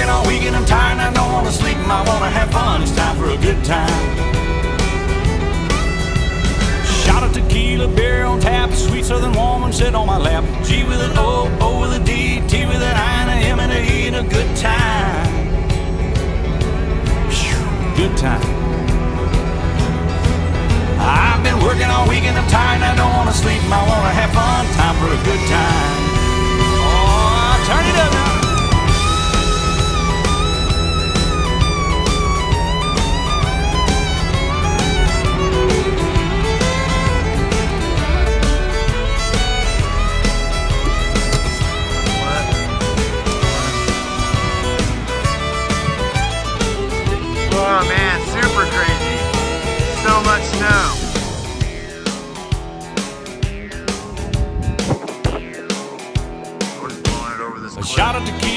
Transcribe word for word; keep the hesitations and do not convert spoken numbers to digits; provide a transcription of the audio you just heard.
working all weekend, I'm tired and I don't wanna sleep. I wanna have fun, it's time for a good time. Shot of tequila, beer on tap, a sweet southern woman sit on my lap. G with an O, O with a D, T with an I, and a M and a E, and a good time. Good time. I've been working all weekend, I'm tired and I don't wanna sleep. I wanna have fun, time for a good time. Oh, turn it up now. Oh man, super crazy. So much snow. We're just blowing it over this A cliff. shot of tequila.